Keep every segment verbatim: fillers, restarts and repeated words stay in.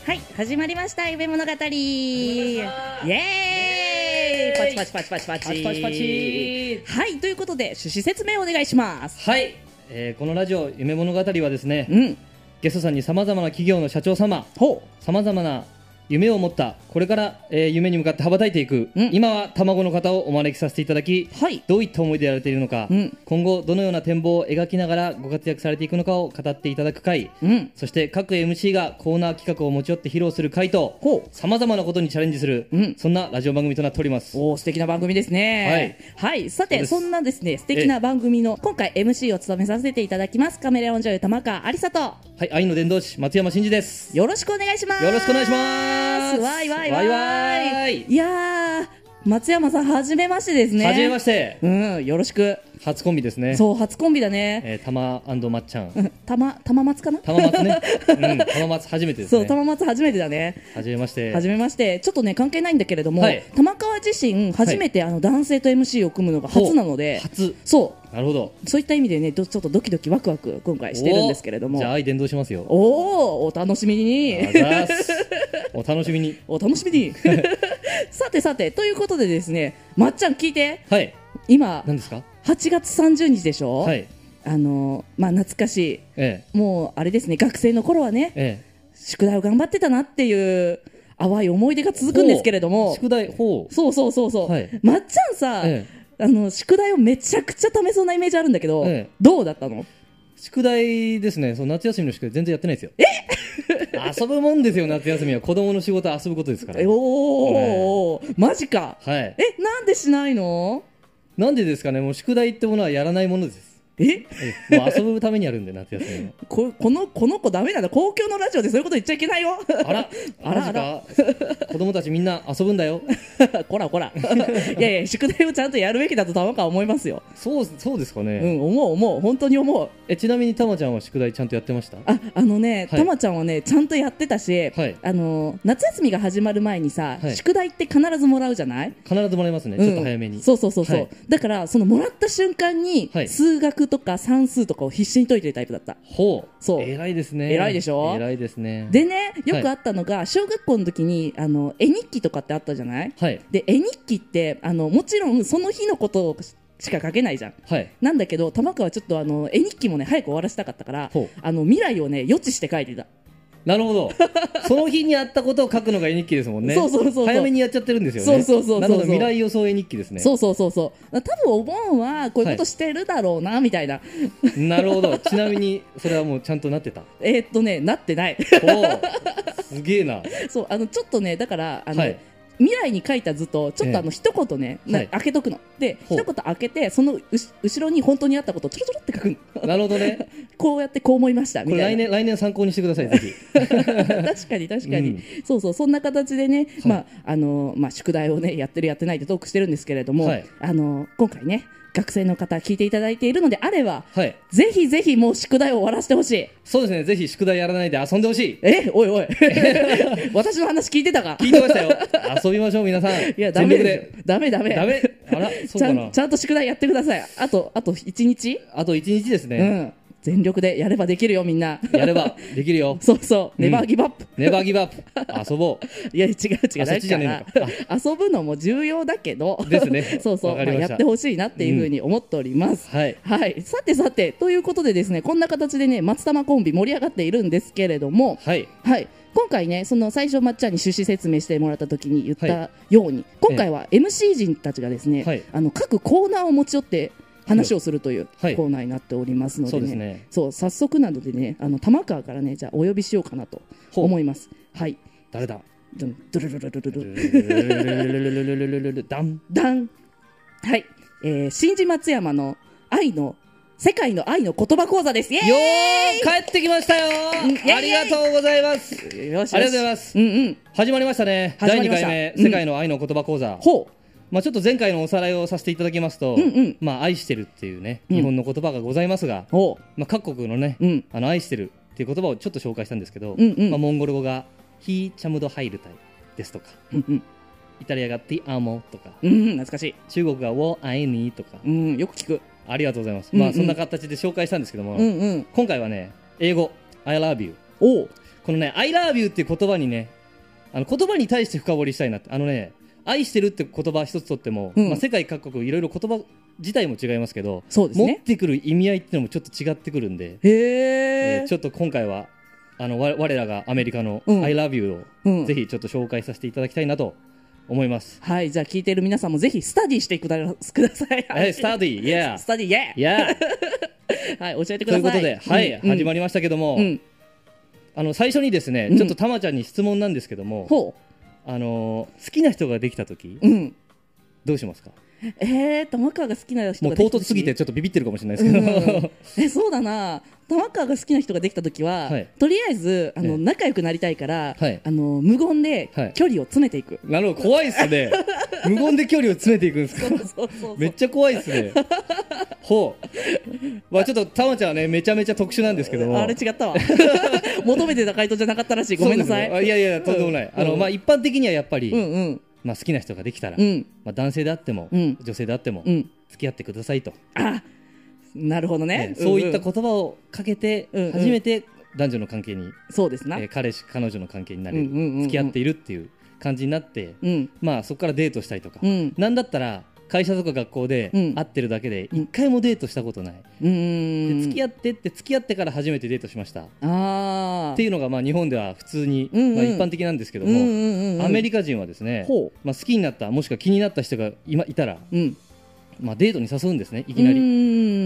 はい、始まりました夢物語。イエーイ、パチパチパチパチパチパチパチパチ。 はい、ということで趣旨説明お願いします。 はい、えー、このラジオ夢物語はですね、 うん、 ゲストさんにさまざまな企業の社長様、 ほう、 さまざまな夢を持ったこれから、えー、夢に向かって羽ばたいていく、 うん、 今は卵の方をお招きさせていただき、 はい、 どういった思いでやられているのか、 うん、今後どのような展望を描きながらご活躍されていくのかを語っていただく回、 うん、 そして各 エムシー がコーナー企画を持ち寄って披露する回とさまざまなことにチャレンジする、うん、そんなラジオ番組となっております。 おー、素敵な番組ですね。はい、はい、さて そ, そんなですね素敵な番組の今回 エムシー を務めさせていただきますカメレオン女優玉川ありさと、はい、愛の伝道師松山真嗣です。 よろしくお願いします。 よろしくお願いします。 わいわいわいわい。いやー、松山さんはじめましてですね。 はじめまして。 うん、よろしく。 初コンビですね。 そう、初コンビだね。 えー、たま&まっちゃん。 たま、たま松かな。 たま松ね。うん、たま松初めてですね。 そう、たま松初めてだね。 はじめまして。 はじめまして。ちょっとね関係ないんだけれども、 はい、 玉川自身初めて、はい、あの男性と エムシー を組むのが初なので。 初。 そう。 なるほど。 そういった意味でね、ちょっとドキドキワクワク今回してるんですけれども。 じゃあ愛伝道しますよ。 おお、お楽しみに。 お楽しみに。 お楽しみに。さてさてということでですね、まっちゃん聞いて。 はい。 今。 何ですか。 はちがつさんじゅうにちでしょ。 はい。 あのまあ懐かしい。 ええ。もうあれですね、学生の頃はね。 ええ。 宿題を頑張ってたなっていう淡い思い出が続くんですけれども。 宿題、ほう。 そうそうそうそう。 はい、 まっちゃんさ。ええ、あの宿題をめちゃくちゃためそうなイメージあるんだけど、ええ、どうだったの？ 宿題ですね。その夏休みの宿題全然やってないですよ。 え遊ぶもんですよ。夏休みは子供の仕事は遊ぶことですから。 おお、ね、マジか。 はい。 え、なんでしないの？ なんでですかね。もう宿題ってものはやらないものです。 ええもう遊ぶためにやるんで夏休みは。 こ, このこの子ダメなんだ。公共のラジオでそういうこと言っちゃいけないよ。 あらあらあら子供たちみんな遊ぶんだよ。 こらこら。いやいや、宿題をちゃんとやるべきだと玉川思いますよ。 そうそうですかね。 うん、思う思う、本当に思う。 えちなみに玉ちゃんは宿題ちゃんとやってました？ ああのね、はい、玉ちゃんはねちゃんとやってたし、はい、あの夏休みが始まる前にさ、はい、宿題って必ずもらうじゃない？ 必ずもらいますね、うん、ちょっと早めに。 そうそうそうそう、はい、だからそのもらった瞬間に、はい、数学とか算数とかを必死に解いてるタイプだった。 ほう、そう、偉いですね。 偉いでしょ。 偉いですね。 でね、よくあったのが、はい、小学校の時にあの絵日記とかってあったじゃない？はい、で絵日記ってあのもちろんその日のことをしか書けないじゃん、はい、なんだけど玉川はちょっとあの絵日記もね早く終わらせたかったから、あの未来をね予知して書いてた。 なるほど。その日にあったことを書くのが絵日記ですもんね。そうそうそうそう、早めにやっちゃってるんですよね。そうそうそうそう、なるほど、未来予想絵日記ですね。そうそうそうそう、多分お盆はこういうことしてるだろうな、はい、みたいな。 なるほど。ちなみにそれはもうちゃんとなってた？ えー、っとねなってない。 おすげえな。 そう、あのちょっとねだからあの、はい、未来に書いた図とちょっとあの一言ね、ええ、開けとくので、一言開けてその後ろに本当にあったことをちょろちょろって書くの。 なるほどね。 こうやってこう思いましたみたいな。 これ来年来年参考にしてくださいぜひ。 確かに確かに、うん、そうそう、そんな形でね、はい、まああのまあ宿題をねやってるやってないでトークしてるんですけれども、はい、あの今回ね学生の方聞いていただいているのであれば、はい、ぜひぜひもう宿題を終わらせてほしい。 そうですね、ぜひ宿題やらないで遊んでほしい。 え、おいおい。私の話聞いてたか？ 聞いてましたよ。遊びましょう皆さん。いやダメでダメダメダメ。あら、そうかな。 ちゃん、ちゃんと宿題やってください。あとあと一日。 あと一日ですね。うん。 全力でやればできるよみんな。 やればできるよ。 そうそう、ネバーギブアップ。 ネバーギブアップ。遊ぼう。 いや違う違う、 そっちじゃねえのか。 遊ぶのも重要だけど。 ですね。 そうそう、まあ、やってほしいなっていうふうに思っております。うん、はいはい。さてさてということでですね、こんな形でね松玉コンビ盛り上がっているんですけれども、はいはい。今回ねその最初まっちゃんに趣旨説明してもらった時に言ったように、はい、今回は エムシー 陣たちがですね、はい、あの各コーナーを持ち寄って話をするというコーナーになっておりますので、ね、はい、そうですね。そう、早速なのでね、あの玉川からねじゃあお呼びしようかなと思います。はい。 誰だ？ ドゥルルルルルルルルダンダン。はい。えー、新次松山の愛の世界の愛の言葉講座です。イエーイ。 よー、帰ってきましたよ。ありがとうございます。よしよし、ありがとうございます。うんうん。始まりましたね。だいにかいめ、世界の愛の言葉講座。ほう。まあ、ちょっと前回のおさらいをさせていただきますと、うんうん、まあ、愛してるっていうね、日本の言葉がございますが、うん、まあ、各国のね、うん、あの愛してるっていう言葉をちょっと紹介したんですけど、うんうん、まあ、モンゴル語がヒーチャムドハイルタイですとか、うんうん、イタリアがティアモとか、うんうん、懐かしい。中国がウォアイニーとか、うん、よく聞く。ありがとうございます。うんうん、まあ、そんな形で紹介したんですけども、うんうん、今回はね、英語 I love you。おこのね I love you っていう言葉にね、あの言葉に対して深掘りしたいなって。あのね、愛してるって言葉一つとっても、うん、まあ、世界各国いろいろ言葉自体も違いますけど、そうですね、持ってくる意味合いっていうのもちょっと違ってくるんで、へー、えー、ちょっと今回はあの我らがアメリカの I love you をぜひちょっと紹介させていただきたいなと思います。 はい、じゃあ聞いている皆さんもぜひスタディしてください。 はい、スタディ、yeah、 スタディ、yeah、 yeah はい、教えてください。 ということで、はい、うん、始まりましたけども、うん、あの最初にですね、ちょっとたまちゃんに質問なんですけども、うん、あの好きな人ができた時、うん、どうしますか？ えー、玉川が好きな人ができた時、もう唐突すぎてちょっとビビってるかもしれないですけど、うん、 えそうだな、玉川が好きな人ができた時は、はい、とりあえずあの、ね、仲良くなりたいから、はい、あの無言で距離を詰めていく、 はい、なるほど、怖いっすね無言で距離を詰めていくんですか？そうそうそうそう、めっちゃ怖いっすねほう、まあ、ちょっとたまちゃんはねめちゃめちゃ特殊なんですけども、 あれ違ったわ求めてた回答じゃなかったらしい、ごめんなさい、 ね、いやいやとんでもない、うん、あのまあ、一般的にはやっぱり、うんうん、まあ、好きな人ができたら、うん、まあ、男性であっても、うん、女性であっても、うん、付き合ってくださいと、 あ、なるほど ね, ね、そういった言葉をかけて初めて男女の関係に、 そうですな、 えー、彼氏彼女の関係になり、うんうんうんうん、付き合っているっていう感じになって、うん、まあ、そこからデートしたりとか、うん、なんだったら会社とか学校で会ってるだけで一回もデートしたことない、うん、で付き合ってって付き合ってから初めてデートしましたあっていうのが、まあ、日本では普通に、うんうん、まあ、一般的なんですけども、うんうんうん、アメリカ人はですね、まあ、好きになったもしくは気になった人が い, いたら、うん、まあ、デートに誘うんですね、いきなり、うん、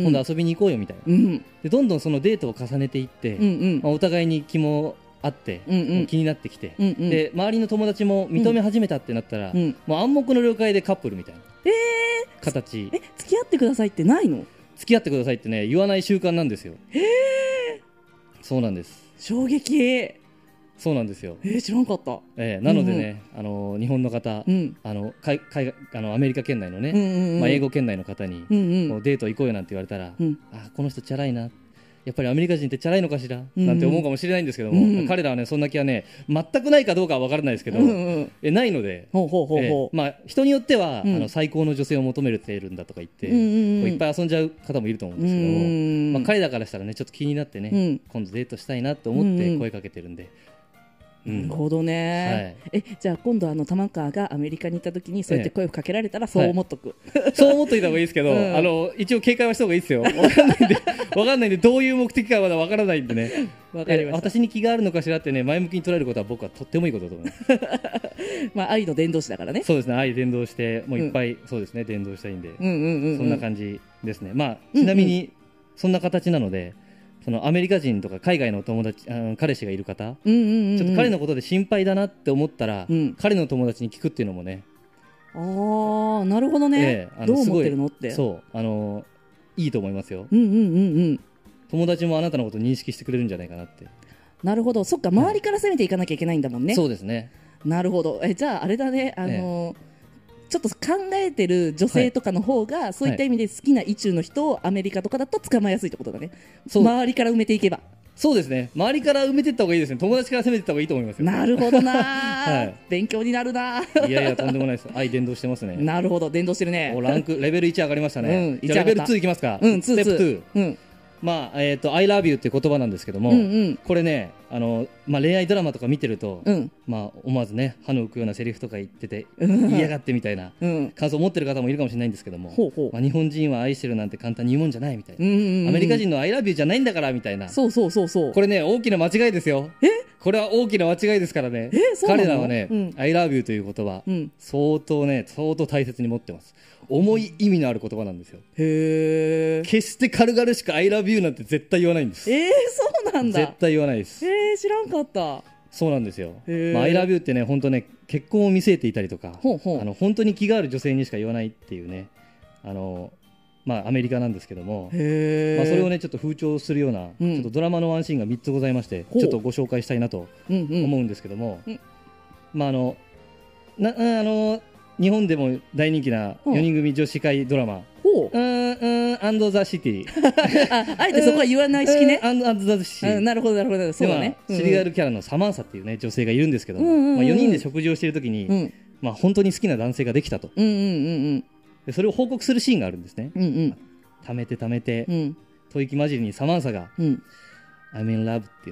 今度遊びに行こうよみたいな、うん、でどんどんそのデートを重ねていって、うんうん、まあ、お互いに気もあって、うんうん、気になってきて、うんうん、で周りの友達も認め始めたってなったら、うん、もう暗黙の了解でカップルみたいな、えー、形。 え、付き合ってくださいってないの？ 付き合ってくださいってね、言わない習慣なんですよ。へー、そうなんです。 衝撃。 そうなんですよ。 えー、知らんかった。 えー、なのでね、うんうん、あの日本の方、うん、あの海海あのアメリカ圏内のね、うんうんうん、まあ、英語圏内の方に、うんうん、もうデート行こうよなんて言われたら、うん、あ、この人チャラいな、やっぱりアメリカ人ってチャラいのかしら、うん、なんて思うかもしれないんですけども、うんうん、彼らはねそんな気はね全くないかどうかは分からないですけど、うんうん、えないので、ほうほうほうほう、えーまあ、人によっては、うん、あの最高の女性を求めているんだとか言って、うんうんうん、いっぱい遊んじゃう方もいると思うんですけども、うん、まあ、彼らからしたらねちょっと気になってね、うん、今度デートしたいなと思って声かけてるんで、 うん、なるほどね、はい、えじゃあ今度あの玉川がアメリカに行った時にそうやって声をかけられたらそう思っとく、 はい、そう思っといた方がいいですけど、うん、あの一応警戒はした方がいいですよ。分かんないんで分かんないんでどういう目的かはまだ分からないんでね分かりました。私に気があるのかしらってね前向きに捉えることは僕はとってもいいことだと思いますまあ愛の伝道師だからね。 そうですね、愛伝道してもういっぱい、うん、そうですね伝道したいんで、うんうんうんうん、そんな感じですね。まあちなみにそんな形なので、そのアメリカ人とか海外の友達、あの彼氏がいる方、うんうんうんうん、ちょっと彼のことで心配だなって思ったら、うん、彼の友達に聞くっていうのもね、 あーなるほどね、ええ、あのどう思ってるのってそうあのいいと思いますよ、うんうんうんうん、友達もあなたのことを認識してくれるんじゃないかなって。 なるほど、そっか、周りから攻めていかなきゃいけないんだもんね、はい、 そうですね。 なるほど。えじゃああれだね、あのーええちょっと考えてる女性とかの方が、はい、そういった意味で好きな意中の人をアメリカとかだと捕まえやすいってことだね。周りから埋めていけば。 そうですね、周りから埋めていった方がいいですね。友達から攻めていった方がいいと思いますよ。 なるほどな、はい、勉強になるな。 いやいやとんでもないです。愛伝道してますね。 なるほど、伝道してるね。 おランクレベルいち上がりましたね、うん、じゃあレベルツーいきますか、うん、ステップツー、うん、まあえー、と I love you っていう言葉なんですけども、うんうん、これねあの、まあ、恋愛ドラマとか見てると、うん、まあ、思わずね歯の浮くようなセリフとか言ってて、うん、嫌がってみたいな感想を持ってる方もいるかもしれないんですけども、うん、まあ、日本人は愛してるなんて簡単に言うもんじゃないみたいな、うんうんうん、アメリカ人の I love you じゃないんだからみたいな、 そうそうそうそう、 これね大きな間違いですよ。えこれは大きな間違いですからね。彼らはね、うん、I love you という言葉、うん、相当ね相当大切に持ってます。重い意味のある言葉なんですよ。へー、決して軽々しく I love you なんて絶対言わないんです。 えー、そうなんだ。 絶対言わないです。 えー、知らんかった。 そうなんですよ、まあ、I love you ってね本当ね結婚を見据えていたりとか、ほうほう、あの本当に気がある女性にしか言わないっていうね、あのまあ、アメリカなんですけども、へ、まあ、それをねちょっと風潮するような、うん、ちょっとドラマのワンシーンがみっつございまして、ちょっとご紹介したいなと思うんですけども、うんうん、まああのなあの日本でも大人気なよにん組女子会ドラマ、ほう、うんうんアンドザシティあ, あえてそこは言わない式ね、 アンドザシティ、 なるほどなるほど、そうだね、 シリアルキャラのサマンサっていうね女性がいるんですけども、うんうんうん、まあ、よにんで食事をしているときに、うん、まあ、本当に好きな男性ができたと、うんうんうんうん、でそれを報告するシーンがあるんですね、うんうん、貯めて貯めて、うん、吐息混じりにサマンサが、うん、I'm in love って言うんですよ。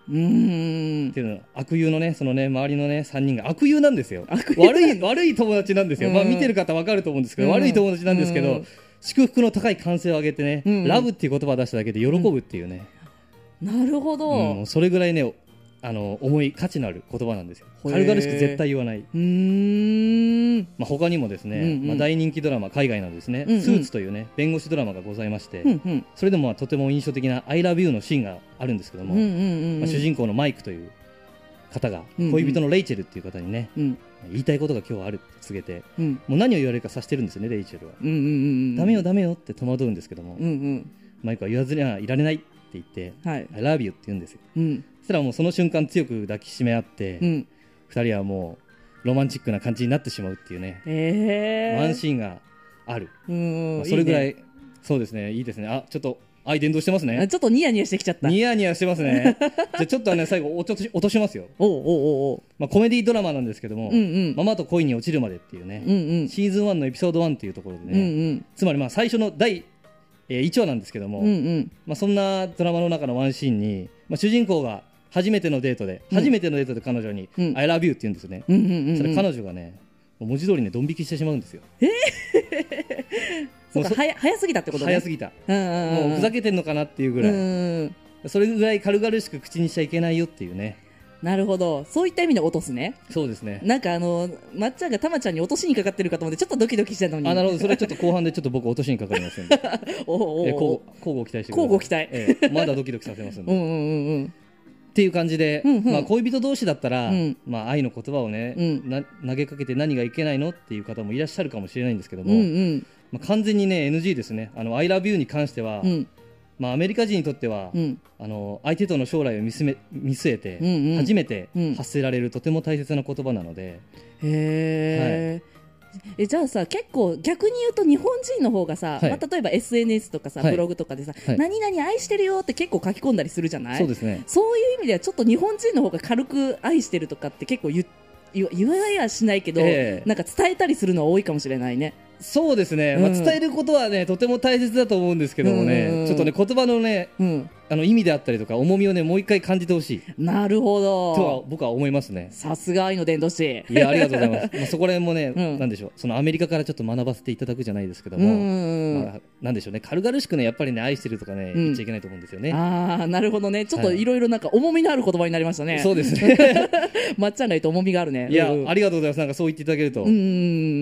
うーんっていうのは悪友のねそのね周りのねさんにんが悪友なんですよ。悪い悪い友達なんですよ。まあ見てる方わかると思うんですけど、悪い友達なんですけど、祝福の高い歓声を上げてね、ラブっていう言葉を出しただけで喜ぶっていうね。 なるほど。 うん、それぐらいねあの重い価値のある言葉なんですよ。軽々しく絶対言わない。うーん、 まあ、他にもですね、うんうんまあ、大人気ドラマ海外などですね、うんうん、スーツというね弁護士ドラマがございまして、うんうん、それでもまあとても印象的な I love you のシーンがあるんですけども、うんうんうんうんまあ、主人公のマイクという方が恋人のレイチェルっていう方にね、うんうん、言いたいことが今日はあるって告げて、うん、もう何を言われるか察してるんですよねレイチェルは、うんうんうんうん、ダメよダメよって戸惑うんですけども、うんうん、マイクは言わずにはいられないって言って、はい、I love you って言うんですよ、うん、そしたらもうその瞬間強く抱きしめ合って、うん、ふたりはもうロマンチックな感じになってしまうっていうね、えー、ワンシーンがある。うん、まあ、それぐらいいい、ね、そうですねいいですね。あちょっと愛伝導してますね。 ちょっとニヤニヤしてきちゃった。 ニヤニヤしてますねじゃあちょっとはね最後落とし落としますよ。おうおうおう、まあ、コメディドラマなんですけども、うんうん、ママと恋に落ちるまでっていうね、うんうん、シーズンワンのエピソードワンっていうところでね、うんうん、つまりまあ最初の第、えー、いちわなんですけども、うんうんまあ、そんなドラマの中のワンシーンに、まあ、主人公が初めてのデートで、うん、初めてのデートで彼女に、うん、I love you って言うんですよね、うんうんうんうん、それ彼女がね文字通りねドン引きしてしまうんですよ。えー、そうか早早すぎたってことね。 早すぎた、うんうんうん、もうふざけてんのかなっていうぐらい、うんうん、それぐらい軽々しく口にしちゃいけないよっていうね。 なるほど、そういった意味で落とすね。 そうですね。 なんかあのまっちゃんがたまちゃんに落としにかかってるかと思ってちょっとドキドキしてたのに。 あなるほど、それはちょっと後半でちょっと僕落としにかかりますんでおおお、え交互期待してください。 交互期待、 ええ、まだドキドキさせますんでうんうんうん、うんっていう感じで、うんうんまあ、恋人同士だったら、うんまあ、愛の言葉をね、うん、な投げかけて何がいけないのっていう方もいらっしゃるかもしれないんですけども、うんうんまあ、完全にね エヌジー ですね。あの I love you に関しては、うんまあ、アメリカ人にとっては、うん、あの相手との将来を見据え、見据えて、うんうん、初めて発せられるとても大切な言葉なので、うん、へー、はいえじゃあさ結構逆に言うと日本人の方がさ、はいまあ、例えば エスエヌエス とかさ、はい、ブログとかでさ、はい、何々愛してるよって結構書き込んだりするじゃない。 そうですね。 そういう意味ではちょっと日本人の方が軽く愛してるとかって結構言言わやしないけど、えー、なんか伝えたりするのは多いかもしれないね。 そうですね、まあ、伝えることはねとても大切だと思うんですけどもね、うんうん、ちょっとね言葉のね、うん、あの意味であったりとか重みをねもう一回感じてほしい。 なるほどとは僕は思いますね。 さすが愛の伝道師。 いやありがとうございますまあそこら辺もね、うん、なんでしょうそのアメリカからちょっと学ばせていただくじゃないですけども、うんまあ、なんでしょうね軽々しくねやっぱりね愛してるとかね、うん、言っちゃいけないと思うんですよね。ああなるほどね。ちょっといろいろなんか重みのある言葉になりましたね、はい、 そうですねまっちゃんが言うと重みがあるね。 いや、うん、ありがとうございます。なんかそう言っていただけると、うん、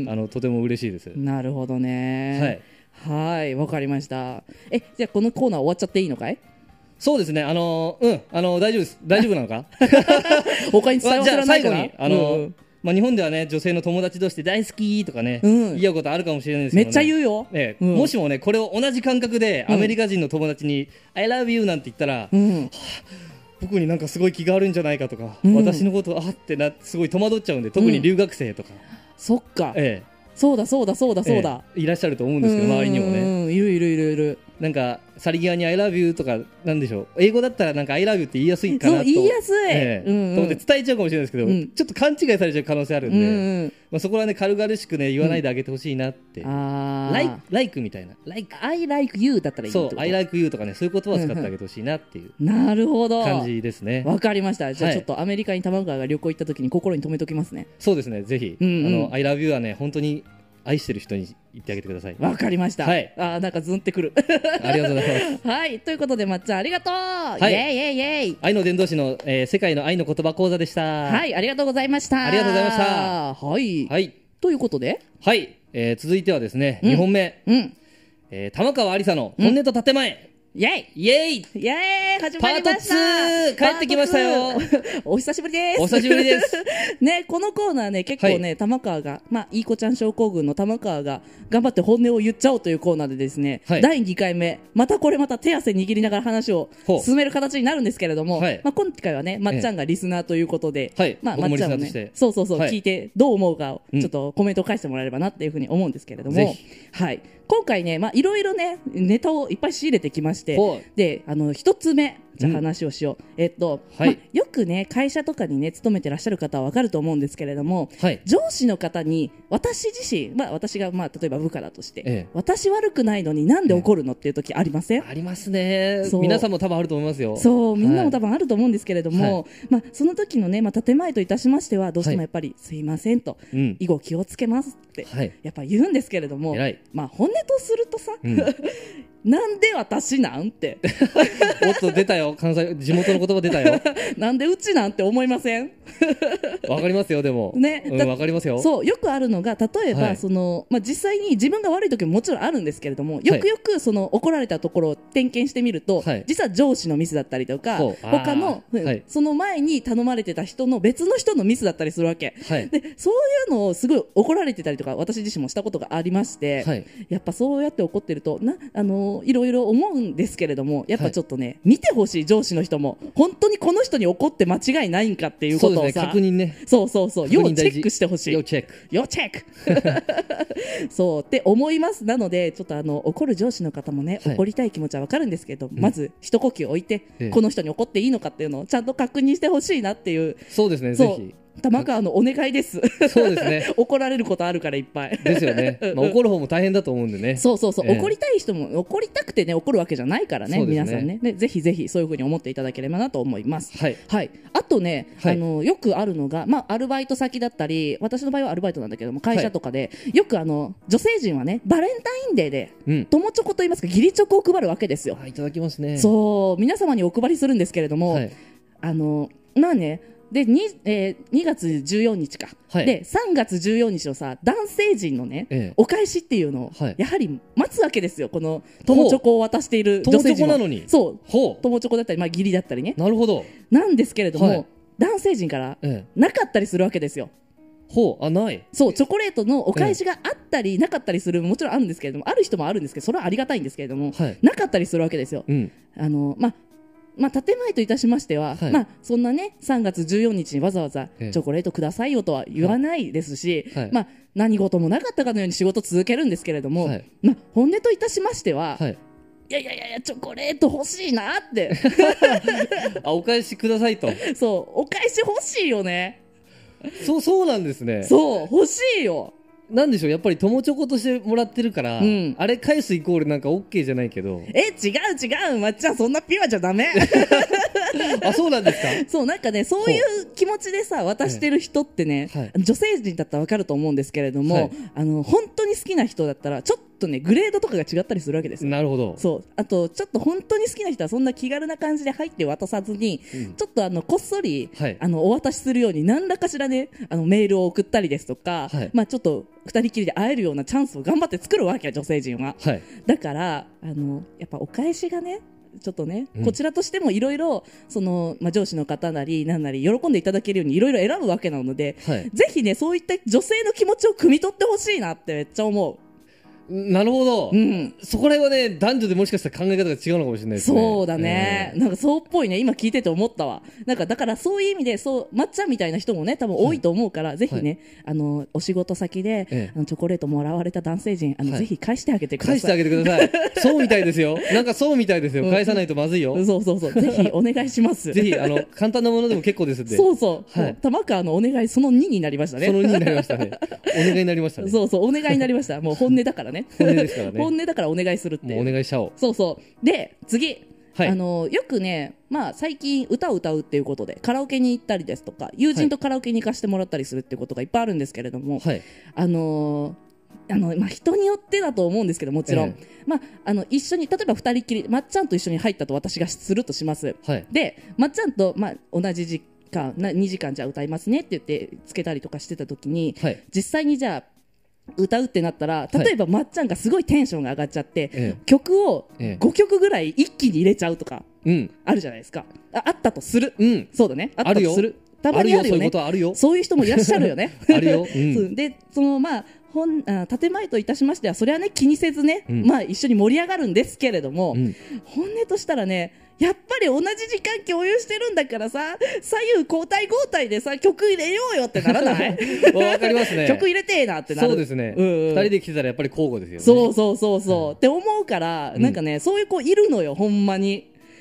あのとても嬉しいです。 なるほどね。はいはいわかりました。えじゃあこのコーナー終わっちゃっていいのかい。 そうですねあのー、うんあのー、大丈夫です大丈夫なのか他に伝え忘れないかな。 じゃあ最後にあのーうんまあ、日本ではね女性の友達同士で大好きとかね、うん、言うことあるかもしれないですけど、ね、 めっちゃ言うよ、 ねうん、もしもねこれを同じ感覚でアメリカ人の友達に、うん、I love you なんて言ったら、うんはあ、僕になんかすごい気があるんじゃないかとか、うん、私のことあってなすごい戸惑っちゃうんで特に留学生とか、うん、 そっか、ええそうだそうだそうだそうだ、 ええ、いらっしゃると思うんですけど周りにもねいるいるいるいる。なんか去り際に I love you とかなんでしょう英語だったらなんか I love you って言いやすいかなとそう言いやすい、 ええうんうん、と思って伝えちゃうかもしれないですけど、うん、ちょっと勘違いされちゃう可能性あるんで、うんうんまあ、そこはね軽々しくね言わないであげてほしいなって、うん、あ like, like みたいな like I like you だったらいいってこと。 そう I like you とかねそういう言葉を使ってあげてほしいなっていう、 うんうん、なるほど感じですね。 わかりました。じゃあちょっとアメリカに玉川が旅行行った時に心に留めときますね。 そうですねぜひ、うんうん、あの I love you はね本当に愛してる人に言ってあげてください。 わかりました、はい、あなんかズンってくるありがとうございますはいということでまっちゃんありがとう、はい、イエイイエイイエイ愛の伝道師の、えー、世界の愛の言葉講座でした。 はいありがとうございました。 ありがとうございましたはい、はい、ということではい、 えー、続いてはですね、うん、にほんめ、うんえー、玉川ありさの本音と建前、うんイェイイェイイェイ始まりました。 パートツー帰ってきましたよお久しぶりです。 お久しぶりですね、このコーナーね結構ね、はい、玉川がまあいい子ちゃん症候群の玉川が頑張って本音を言っちゃおうというコーナーでですね、はい、だいにかいめまたこれまた手汗握りながら話を進める形になるんですけれども、はいまあ、今回はねまっちゃんがリスナーということで、はいまあ、まっちゃんをねそうそうそう、はい、聞いてどう思うかをちょっとコメントを返してもらえればなっていうふうに思うんですけれども、はい今回ね、まあ、いろいろね、ネタをいっぱい仕入れてきまして、で、あの、一つ目、 じゃあ話をしよう、うん、えっと、はいま、よくね会社とかにね勤めてらっしゃる方は分かると思うんですけれども、はい、上司の方に私自身、まあ、私がまあ例えば部下だとして、ええ、私悪くないのになんで怒るのっていう時ありません？ええ、 ありますね。皆さんも多分あると思いますよ。 そうみんなも多分あると思うんですけれども、はいまあ、その時のね、まあ、建前といたしましてはどうしてもやっぱり、はい、すいませんと、うん、以後気をつけますって、はい、やっぱ言うんですけれども、まあ、本音とするとさ、うんなんで私なんっておっと出たよ、関西地元の言葉出たよなんでうちなんて思いません？ わかりますよ。でもね、うん、わかりますよ。 そうよくあるのが例えば、はいそのまあ、実際に自分が悪い時ももちろんあるんですけれどもよくよくその怒られたところを点検してみると、はい、実は上司のミスだったりとか他の、はい、その前に頼まれてた人の別の人のミスだったりするわけ、はい、でそういうのをすごい怒られてたりとか私自身もしたことがありまして、はい、やっぱそうやって怒ってるとなあのいろいろ思うんですけれどもやっぱちょっとね、はい、見てほしい上司の人も本当にこの人に怒って間違いないんかっていうことをさ、そうですね、確認ね、そうそうそう要チェックしてほしい。要チェック要チェックそうって思います。なのでちょっとあの怒る上司の方もね、はい、怒りたい気持ちはわかるんですけど、うん、まず一呼吸置いて、ええ、この人に怒っていいのかっていうのをちゃんと確認してほしいなっていう。 そうですね、ぜひ玉川のお願いです。そうですね。怒られることあるからいっぱい。 ですよね。まあ、怒る方も大変だと思うんでね。 そうそうそう、えー、怒りたい人も怒りたくてね怒るわけじゃないから ね, ね皆さんねでぜひぜひそういう風に思っていただければなと思います。はい。はい。あとね、はい、あのよくあるのがまあアルバイト先だったり私の場合はアルバイトなんだけども会社とかで、はい、よくあの女性陣はねバレンタインデーで、うん、友チョコといいますか義理チョコを配るわけですよ。 あいただきますね。 そう皆様にお配りするんですけれども、はい、あのまあねで 2,、えー、にがつじゅうよっかか、はい、でさんがつじゅうよっかのさ男性陣のね、ええ、お返しっていうのを、はい、やはり待つわけですよ。この友チョコを渡している女性陣は友チョコなのにそう友チョコだったり、まあ、義理だったりねなるほどなんですけれども、はい、男性陣からなかったりするわけですよ。 ほうあないそうチョコレートのお返しがあったりなかったりするもちろんあるんですけれどもある人もあるんですけどそれはありがたいんですけれども、はい、なかったりするわけですよ。うん、あのまあまあ、建前といたしましては、はいまあ、そんなねさんがつじゅうよっかにわざわざチョコレートくださいよとは言わないですし、はいまあ、何事もなかったかのように仕事続けるんですけれども、はいまあ、本音といたしましては、はい、いやいやいやチョコレート欲しいなってあお返しくださいとそうお返し欲しいよね。 そうそうなんですね。 そう欲しいよ。 なんでしょうやっぱり友チョコとしてもらってるから、うん、あれ返すイコールなんか OK じゃないけどえ違う違うまっちゃんそんなピュアじゃダメあそうなんですか。 そうなんかねそういう気持ちでさ渡してる人ってね、はい、女性陣だったら分かると思うんですけれども、はい、あの本当に好きな人だったらちょっとねグレードとかが違ったりするわけですよ。 なるほど。 そうあとちょっと本当に好きな人はそんな気軽な感じで入って渡さずに、うん、ちょっとあのこっそり、はい、あのお渡しするように何らかしらねあのメールを送ったりですとか、はいまあ、ちょっとふたりきりで会えるようなチャンスを頑張って作るわけよ女性陣は、はい、だからあのやっぱお返しがねちょっとね、うん、こちらとしてもいろいろ上司の方なりなんなり喜んでいただけるようにいろいろ選ぶわけなので、はい、ぜひねそういった女性の気持ちを汲み取ってほしいなってめっちゃ思う。 なるほど、うん、そこら辺はね男女でもしかしたら考え方が違うのかもしれないですね。 そうだね、えー、なんかそうっぽいね今聞いてて思ったわ。なんかだからそういう意味でそうまっちゃんみたいな人もね多分多いと思うから、はい、ぜひね、はい、あのお仕事先で、えー、あのチョコレートもらわれた男性陣あの、はい、ぜひ返してあげてください。 返してあげてくださいそうみたいですよなんかそうみたいですよ、うん、返さないとまずいよ、 うん、そうそうそうぜひお願いしますぜひあの簡単なものでも結構ですんでそうそう、はい、玉川のお願いそのにになりましたね。 そのにになりましたねお願いになりましたね。 そうそうお願いになりましたもう本音だからね本音ですからね本音だからお願いするっていう。 もうお願いしちゃおう。 そうそうで次、はい、あのよくね、まあ、最近歌を歌うっていうことでカラオケに行ったりですとか友人とカラオケに行かせてもらったりするっていうことがいっぱいあるんですけれども、はい、あのーあのまあ、人によってだと思うんですけどもちろん、ええまあ、あの一緒に例えばふたりきりまっちゃんと一緒に入ったと私がするとします、はい、でまっちゃんと、まあ、同じ時間にじかんじゃあ歌いますねって言ってつけたりとかしてた時に、はい、実際にじゃあ歌うってなったら例えば、はい、まっちゃんがすごいテンションが上がっちゃって、ええ、曲をごきょくぐらい一気に入れちゃうとか、うん、あるじゃないですか。 あ, あったとする、うん、そうだねあったとするたまにあるよね。そういうことあるよ。そういう人もいらっしゃるよねあるよ、うん、 でそのまあ本あ建前といたしましてはそれはね気にせずね、うんまあ、一緒に盛り上がるんですけれども、うん、本音としたらねやっぱり同じ時間共有してるんだからさ左右交代交代でさ曲入れようよってならないわかりますね曲入れてえなってなる。 そうですね、うんうん、ふたりで来てたらやっぱり交互ですよね。 そうそうそうそう、うん、って思うから、うん、なんかねそういう子いるのよほんまに。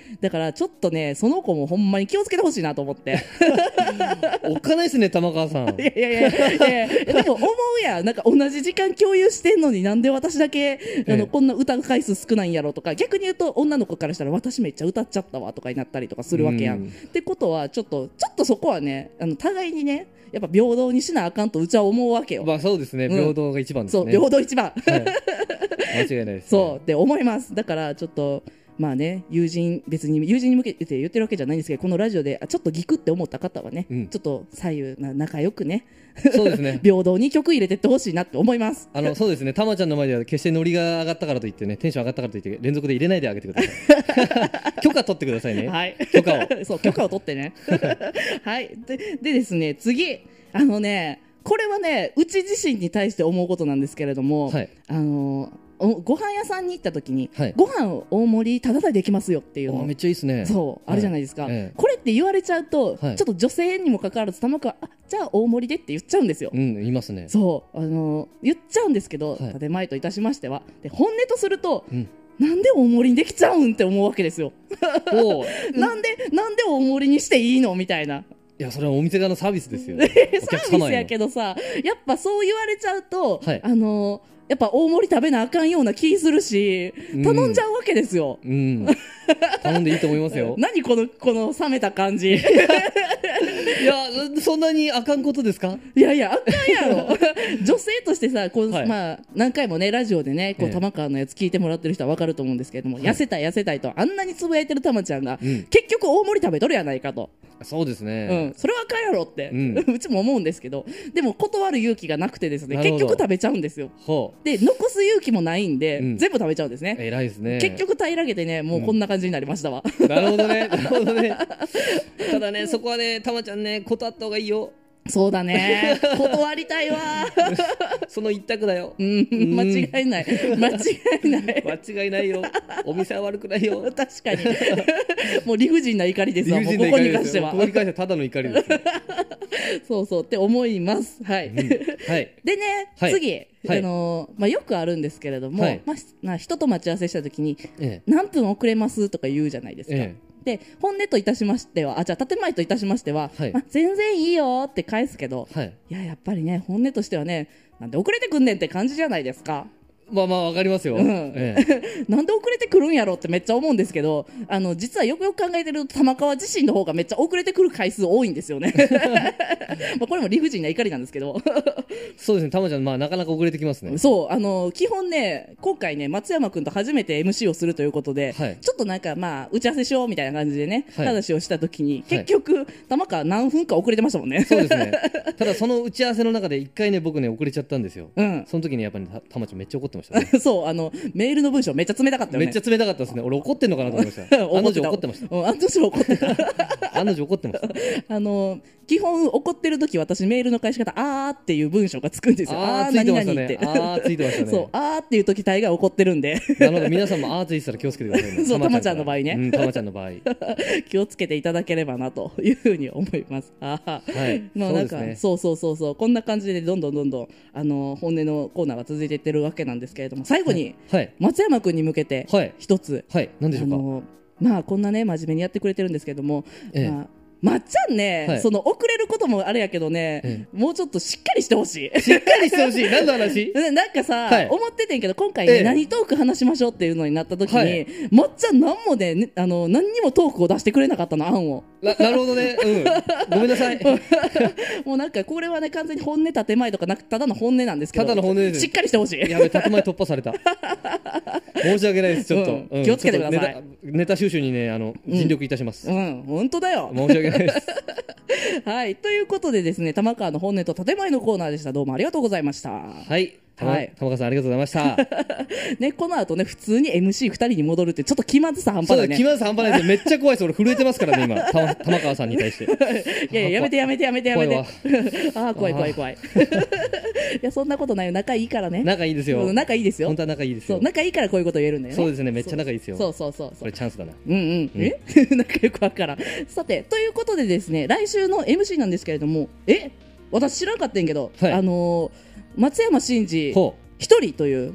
だからちょっとねその子もほんまに気をつけてほしいなと思っておっかないですね玉川さん。 いやいやいやいやでも思うやん、なんか同じ時間共有してんのになんで私だけあの、ええ、こんな歌う回数少ないんやろとか、逆に言うと女の子からしたら私めっちゃ歌っちゃったわとかになったりとかするわけやん。ってことはちょっとちょっとそこはねあの互いにねやっぱ平等にしなあかんとうちは思うわけよ。 まあそうですね、平等が一番ですね。 そう平等一番、はい、 間違いないです、ね、 そうって思います。だからちょっとまあね友人別に友人に向けて言ってるわけじゃないんですけど、このラジオでちょっとギクって思った方はね、うん、ちょっと左右な仲良くねそうですね平等に曲入れてってほしいなって思います。 あのそうですね、たまちゃんの前では決してノリが上がったからといってねテンション上がったからといって連続で入れないであげてください許可取ってくださいね、はい、許可をそう許可を取ってねはいででですね次あのねこれはねうち自身に対して思うことなんですけれども、はい、あのご飯屋さんに行った時に、はい、ご飯を大盛りタダでできますよっていうのめっちゃいいですね。 そう、はい、あるじゃないですか、ええ、これって言われちゃうと、はい、ちょっと女性にもかかわらず玉川あじゃあ大盛りでって言っちゃうんですよ、 うん、言いますね。 そうあの言っちゃうんですけど、はい、建前といたしましてはで本音とすると、うん、なんで大盛りにできちゃうんって思うわけですよおなんでなんで大盛りにしていいのみたいな。 いやそれはお店側のサービスですよサービスやけどさやっぱそう言われちゃうと、はい、あのやっぱ大盛り食べなあかんような気するし頼んじゃうわけですよ、うんうん、 頼んでいいと思いますよ何このこの冷めた感じいやそんなにあかんことですか。 いやいやあかんやろ女性としてさこう、はい、まあ、何回もねラジオでねこう、ええ、玉川のやつ聞いてもらってる人は分かると思うんですけれども、はい、痩せたい痩せたいとあんなにつぶやいてる玉ちゃんが、うん、結局大盛り食べとるやないかと。 そうですね、 うん、それはあかんやろって、うん、うちも思うんですけどでも断る勇気がなくてですね結局食べちゃうんですよ。で残す勇気もないんで、うん、全部食べちゃうんですね。 偉いですね。 結局平らげてねもうこんな感じになりましたわ、 うん、なるほどねなるほどねただねそこはねたまちゃんね断った方がいいよ。 そうだね断りたいわその一択だよ、 うん、間違いない間違いない間違いないよお店は悪くないよ確かにもう理不尽な怒りですわ。もうここに関してはここに関してはただの怒りですそうそうって思います。はい、うん、はい、でね、はい、次、はい、あのーまあ、よくあるんですけれども、はいまあまあ、人と待ち合わせした時に、ええ、何分遅れますとか言うじゃないですか、ええで本音といたしましてはあじゃあ建前といたしましては、はいまあ、全然いいよって返すけど、はい、いややっぱりね本音としてはねなんで遅れてくんねんって感じじゃないですか。 まあまあわかりますよ、うんええ、なんで遅れてくるんやろってめっちゃ思うんですけどあの実はよくよく考えてると玉川自身の方がめっちゃ遅れてくる回数多いんですよねまあこれも理不尽な怒りなんですけどそうですね玉ちゃん、まあ、なかなか遅れてきますね。 そうあの基本ね今回ね松山君と初めて エムシー をするということで、はい、ちょっとなんかまあ打ち合わせしようみたいな感じでね、はい、話をした時に結局、はい、玉川何分か遅れてましたもんねそうですねただその打ち合わせの中で一回ね僕ね遅れちゃったんですよ、うん、その時にやっぱり玉ちゃんめっちゃ怒ってましたねそうあのメールの文章めっちゃ冷たかったよね。 めっちゃ冷たかったですね。俺怒ってんのかなと思いました案の定怒ってました。 案の定怒ってた案の定怒ってましたあの基本怒ってる時私メールの返し方あーっていう文章がつくんですよ。 あー何々ってあーついてましたね。 そうあーっていう時大概怒ってるんでなので皆さんもあーついてたら気をつけてくださいね。 そうたまちゃんの場合ね、 うん、たまちゃんの場合気をつけていただければなというふうに思います。あはい、まあなんかそうですね、そうそうそうそうこんな感じでどんどんどんどんあの本音のコーナーが続いていってるわけなんですけれども最後に、はいはい、松山君に向けて一つ、 はいはい、何でしょうか。あのまあこんなね真面目にやってくれてるんですけども、ええまあまっちゃんね、はい、その遅れることもあれやけどね、ええ、もうちょっとしっかりしてほしい。 しっかりしてほしい。何の話？ なんかさ、はい、思っててんけど今回ね、ええ、何トーク話しましょうっていうのになった時に、はい、まっちゃん何もね、あの何にもトークを出してくれなかったの案を。 な, なるほどね。うん。ごめんなさい。 もうなんかこれはね完全に本音建前とかなくただの本音なんですけど。 ただの本音です。 しっかりしてほしい。 やべ建前突破された。申し訳ないですちょっと、うんうん、気をつけてください。 ネ タ, ネタ収集にねあの尽力いたします。 うん、うん、本当だよ。 申し訳ないです。 はいということでですね玉川の本音と建前のコーナーでした。どうもありがとうございました。 はいはい、玉川さんありがとうございましたね、この後ね普通に エムシーふたりに戻るってちょっと気まずさ半端ないね。 気まずさ半端ないです。めっちゃ怖いです。俺震えてますからね今玉川さんに対していやいややめてやめてやめてやめてああ怖い怖い怖いいやそんなことないよ。仲いいからね。 仲いいですよ。 仲いいですよ。 本当は仲いいですよ。 そう仲いいからこういうこと言えるんだよね。 そうですねめっちゃ仲いいですよ。 そうそうそうそうこれチャンスだな。 うんうん、うん、え仲良くわからん。さてということでですね来週の エムシー なんですけれどもえ私知らなかったんけど、はい、あのー、松山真司一人という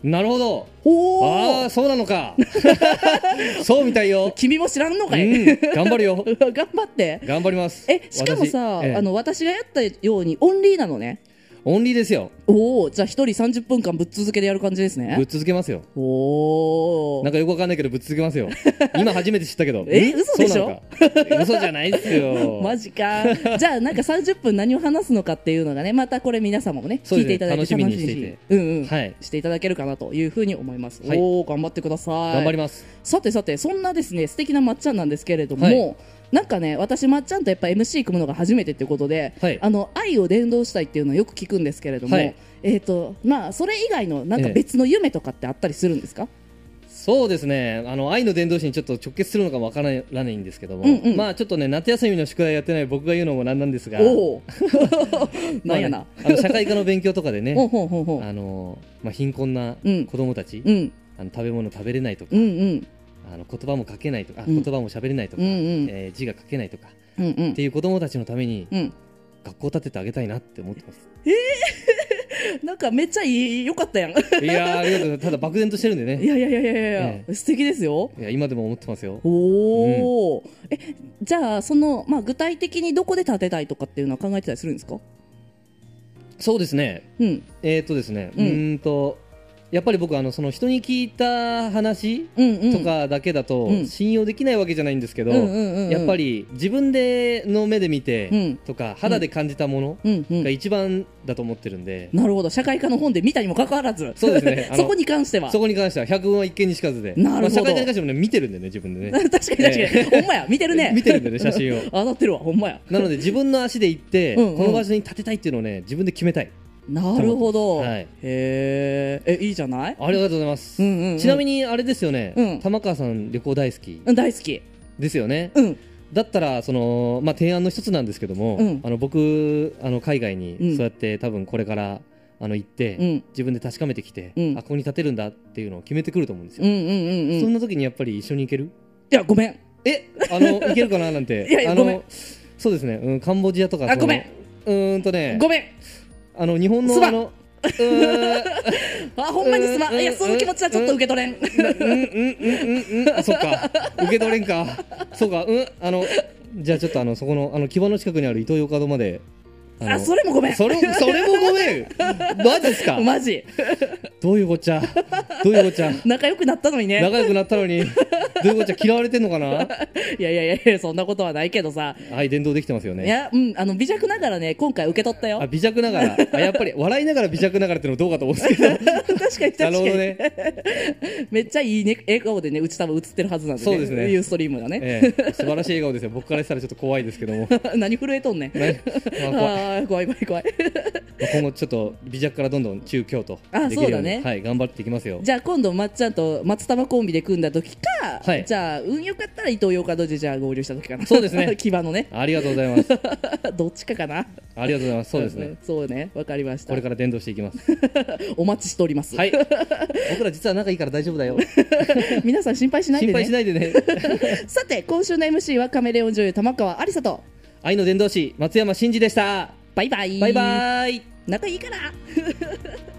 なるほど。おああ、そうなのか。そうみたいよ。 君も知らんのかい、 うん、頑張るよ。 頑張って頑張ります。 え、しかもさ、私、ええ、あの私がやったようにオンリーなのね。 オンリーですよ。 おお、じゃあ一人さんじゅっぷんかんぶっ続けでやる感じですね。 ぶっ続けますよ。 おお。 なんかよくわかんないけどぶっ続けますよ。今初めて知ったけど。 え、嘘でしょ。 嘘じゃないですよ。 マジか。じゃあなんかさんじゅっぷん何を話すのかっていうのがね、またこれ皆様もね、聞いていただいて楽しみにしていて、うんうん、はい、していただけるかなというふうに思います。はい、おお、頑張ってください。 頑張ります。 さてさて、そんなですね素敵なまっちゃんなんですけれども。はい、なんかね、私まっちゃんとやっぱ エムシー 組むのが初めてっていうことで、はい、あの愛を伝道したいっていうのをよく聞くんですけれども、はい、えーとまあ、それ以外のなんか別の夢とかってあったりするんですか？ ええ、そうですね、あの愛の伝道師にちょっと直結するのかわからないんですけども、うんうん、まあちょっとね夏休みの宿題やってない僕が言うのもなんなんですが、おなんやな、まあね、あの社会科の勉強とかでねあの、まあ、貧困な子供たち、うん、あの食べ物食べれないとか、うんうん、あの言葉も書けないとか、うん、言葉も喋れないとか、うんうん、えー、字が書けないとか、うんうん、っていう子供たちのために、うん、学校を建ててあげたいなって思ってます。 えー、なんかめっちゃいい、よかったやん。いやありがとう。ただ漠然としてるんでね。 いやいやいやいやいや、えー、素敵ですよ。 いや今でも思ってますよ。 おお、うん、えじゃあその、まあ、具体的にどこで建てたいとかっていうのは考えてたりするんですか？ そうですね、うん、えー、っとですね、うん、うんとやっぱり僕あのその人に聞いた話とかだけだと信用できないわけじゃないんですけど、やっぱり自分での目で見てとか肌で感じたものが一番だと思ってるんで。 なるほど、社会科の本で見たにもかかわらず、 そうですね、 そこに関してはそこに関しては百聞は一見にしかずで、 なるほど、まあ、 社会科に関してもね見てるんでね自分でね確かに確かに、えー、ほんまや見てるね見てるんでね写真を当たってるわ、ほんまや。 なので自分の足で行って、うんうん、この場所に建てたいっていうのをね自分で決めたい。 なるほど、はい、へえ、いいじゃない。 ありがとうございます、うんうんうん、ちなみにあれですよね、うん、玉川さん旅行大好き、 うん、大好きですよね、 うん、 だったらその、まあ、提案の一つなんですけども、うん、あの僕あの海外にそうやって多分これからあの行って、うん、自分で確かめてきて、うん、あここに建てるんだっていうのを決めてくると思うんですよ、うんうんうんうん、そんな時にやっぱり一緒に行ける？ いやごめん、 えあの行けるかななんていやいやごめん、 そうですね、うん、カンボジアとか、 あごめん、 うーんとねごめん、 あの日本のあのあほんまにすまん、いやその気持ちはちょっと受け取れん。うんうんうんうん、そっか受け取れんか、そうか、うん、あのじゃあちょっとあのそこのあの木場の近くにあるイトーヨーカドーまで。 あ, あそれもごめん、 それそれもごめんマジですか？ マジどういうこっちゃどういうこっちゃ仲良くなったのにね、 仲良くなったのにどういうこっちゃ、嫌われてんのかな。 いやいやいやそんなことはないけどさ、 はい、伝道できてますよね。 いや、うん、あの微弱ながらね今回受け取ったよ。 あ微弱ながらあやっぱり笑いながら微弱ながらってのどうかと思うんですけど確かに確かに、なるほどねめっちゃいい、ね、笑顔でねうち多分映ってるはずなんで、ね、 そうですね、 ユーストリームがね、 ええ、素晴らしい笑顔ですよ。僕からしたらちょっと怖いですけども何震えとんねん、まあ、怖い怖い怖い怖い今後ちょっと微弱からどんどん中強とできるように、あそうだね、 はい、頑張っていきますよ。 じゃあ今度まっちゃんと松玉コンビで組んだ時か、はい、じゃあ運よかったらイトーヨーカドーでじゃあ合流した時かな。 そうですね牙のね、 ありがとうございますどっちかかな。 ありがとうございます。そうですね、 そうね、わかりました。 これから伝道していきますお待ちしております。 はい僕ら実は仲いいから大丈夫だよ皆さん心配しないでね、 心配しないでねさて今週の エムシー はカメレオン女優玉川ありさと愛の伝道師松山真嗣でした。 バイバイバイバイ、 仲いいから